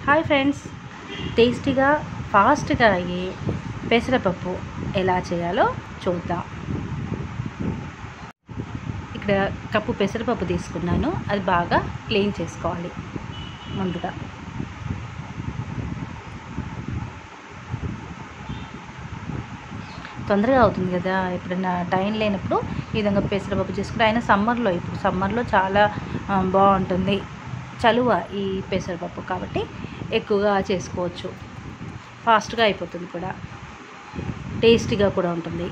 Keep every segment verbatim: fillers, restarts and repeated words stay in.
Hi friends, టేస్టీగా ఫాస్ట్గా అయ్యే పెసరపప్పు ఎలా చేయాలో చూద్దాం. ఇక్కడ కప్పు పెసరపప్పు తీసుకున్నాను. అది బాగా క్లీన్ చేసుకోవాలి. ముందుగా తొందరగా అవుతుంది కదా, ఎప్పుడైనా టైం లేనప్పుడు ఈ విధంగా పెసరపప్పు చేసుకుంటే, అయినా సమ్మర్లో ఇప్పుడు సమ్మర్లో చాలా బాగుంటుంది చలువ ఈ పెసరపప్పు, కాబట్టి ఎక్కువగా చేసుకోవచ్చు. ఫాస్ట్గా అయిపోతుంది కూడా, టేస్టీగా కూడా ఉంటుంది.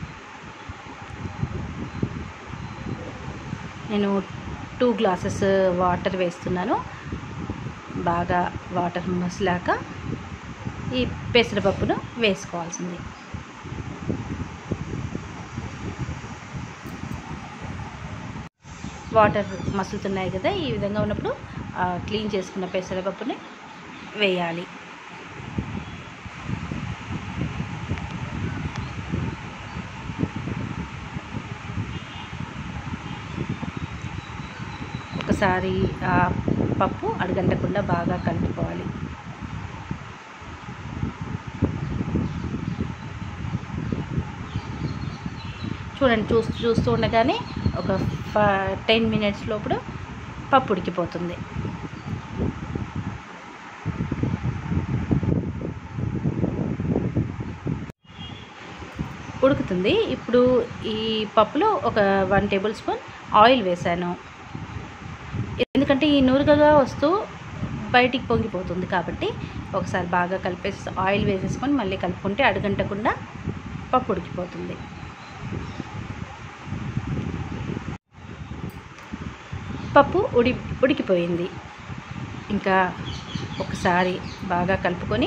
నేను టూ గ్లాసెస్ వాటర్ వేస్తున్నాను. బాగా వాటర్ మసిలాక ఈ పెసరపప్పును వేసుకోవాల్సింది. వాటర్ మసులుతున్నాయి కదా, ఈ విధంగా ఉన్నప్పుడు క్లీన్ చేసుకున్న పెసరపప్పుని వేయాలి. ఒకసారి ఆ పప్పు అడుగంటకుండా బాగా కలుపుకోవాలి. చూడండి, చూస్తూ చూస్తూ ఉండగానే ఒక టెన్ మినిట్స్ లోపల పప్పు ఉడికిపోతుంది. ఉడుకుతుంది. ఇప్పుడు ఈ పప్పులో ఒక వన్ టేబుల్ స్పూన్ ఆయిల్ వేసాను. ఎందుకంటే ఈ నూరుగా వస్తూ బయటికి పొంగిపోతుంది కాబట్టి ఒకసారి బాగా కలిపేసి ఆయిల్ వేసేసుకొని మళ్ళీ కలుపుకుంటే అడుగంటకుండా పప్పు ఉడికిపోతుంది. పప్పు ఉడి ఉడికిపోయింది. ఇంకా ఒకసారి బాగా కలుపుకొని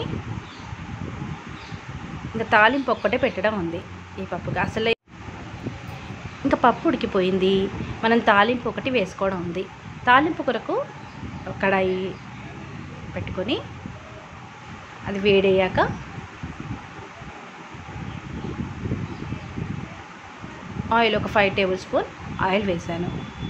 ఇంకా తాలింపు ఒక్కటే పెట్టడం ఉంది ఈ పప్పుకి. అసలే ఇంకా పప్పు ఉడికిపోయింది, మనం తాలింపు ఒకటి వేసుకోవడం ఉంది. తాలింపు కొరకు కడాయి పెట్టుకొని అది వేడయ్యాక ఆయిల్ ఒక ఫైవ్ టేబుల్ స్పూన్ ఆయిల్ వేసాను.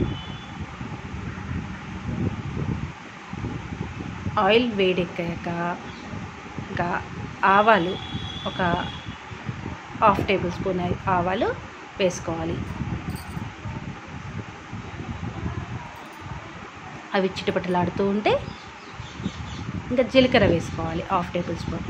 ఆయిల్ వేడెక్కాక ఇంకా ఆవాలు ఒక హాఫ్ టేబుల్ స్పూన్ ఆవాలు వేసుకోవాలి. అవి చిటపటలాడుతూ ఉంటే ఇంకా జీలకర్ర వేసుకోవాలి హాఫ్ టేబుల్ స్పూన్.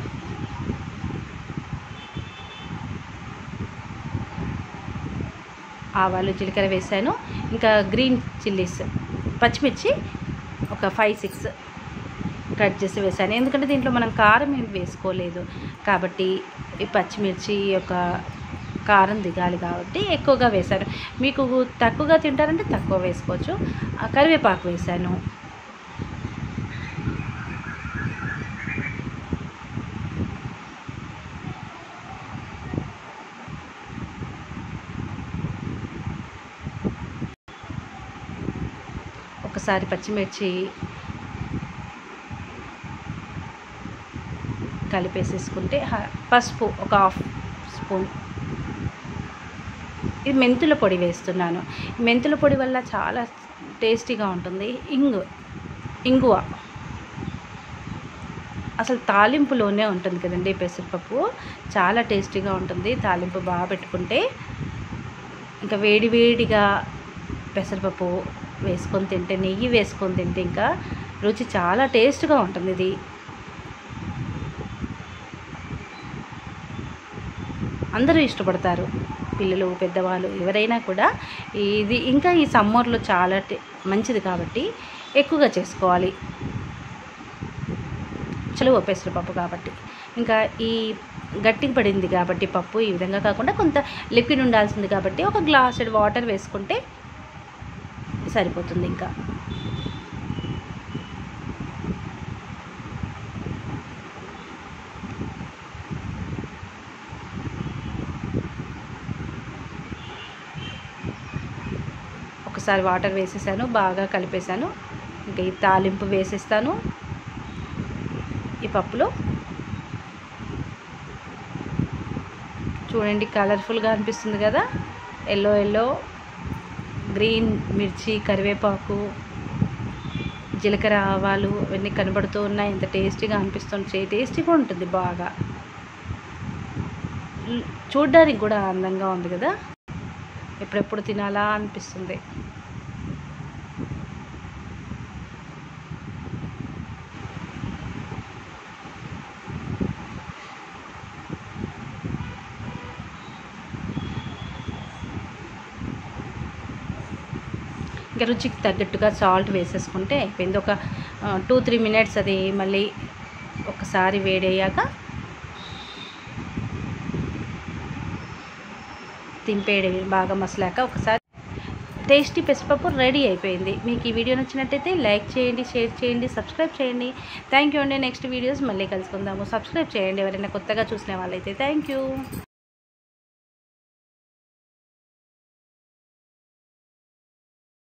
ఆవాలు జీలకర్ర వేసాను. ఇంకా గ్రీన్ చిల్లీస్ పచ్చిమిర్చి ఒక ఫైవ్ సిక్స్ కట్ చేసి వేసాను. ఎందుకంటే దీంట్లో మనం కారం ఏమి వేసుకోలేదు కాబట్టి ఈ పచ్చిమిర్చి యొక్క కారం దిగాలి కాబట్టి ఎక్కువగా వేశాను. మీకు తక్కువగా తింటారంటే తక్కువ వేసుకోవచ్చు. కరివేపాకు వేసాను. ఒకసారి పచ్చిమిర్చి కలిపేసేసుకుంటే పసుపు ఒక హాఫ్ స్పూన్. ఇది మెంతుల పొడి వేస్తున్నాను. మెంతుల పొడి వల్ల చాలా టేస్టీగా ఉంటుంది. ఇంగు ఇంగువ అసలు తాలింపులోనే ఉంటుంది కదండి పెసరపప్పు, చాలా టేస్టీగా ఉంటుంది. తాలింపు బాగా పెట్టుకుంటే ఇంకా వేడి వేడిగా పెసరపప్పు వేసుకొని తింటే, నెయ్యి వేసుకొని తింటే ఇంకా రుచి చాలా టేస్ట్గా ఉంటుంది. ఇది అందరూ ఇష్టపడతారు, పిల్లలు పెద్దవాళ్ళు ఎవరైనా కూడా. ఇది ఇంకా ఈ సమ్మర్లో చాలా మంచిది కాబట్టి ఎక్కువగా చేసుకోవాలి. చలువ పెసరపప్పు కాబట్టి ఇంకా ఈ గట్టిగా పడింది కాబట్టి పప్పు ఈ విధంగా కాకుండా కొంత లిక్విడ్ ఉండాల్సింది కాబట్టి ఒక గ్లాసెడ్ వాటర్ వేసుకుంటే సరిపోతుంది. ఇంకా ఒకసారి వాటర్ వేసేసాను, బాగా కలిపేసాను. ఇంకా ఈ తాలింపు వేసేస్తాను ఈ పప్పులో. చూడండి, కలర్ఫుల్గా అనిపిస్తుంది కదా, ఎల్లో ఎల్లో గ్రీన్ మిర్చి, కరివేపాకు, జీలకర్ర ఆవాలు అవన్నీ కనబడుతూ ఉన్నాయి. ఎంత టేస్టీగా అనిపిస్తుంది, టేస్టీగా ఉంటుంది, బాగా చూడ్డానికి కూడా అందంగా ఉంది కదా, ఎప్పుడెప్పుడు తినాలా అనిపిస్తుంది. ఇంకా రుచికి తగ్గట్టుగా సాల్ట్ వేసేసుకుంటే అయిపోయింది. ఒక టూ త్రీ మినిట్స్ అది మళ్ళీ ఒకసారి వేడయ్యాక తింపేయడం, బాగా మసలాక ఒకసారి టేస్టీ పెసరపప్పు రెడీ అయిపోయింది. మీకు ఈ వీడియో నచ్చినట్టయితే లైక్ చేయండి, షేర్ చేయండి, సబ్స్క్రైబ్ చేయండి. థ్యాంక్ యూ అండి. నెక్స్ట్ వీడియోస్ మళ్ళీ కలుసుకుందాము. సబ్స్క్రైబ్ చేయండి ఎవరైనా కొత్తగా చూసిన వాళ్ళైతే. Thank you.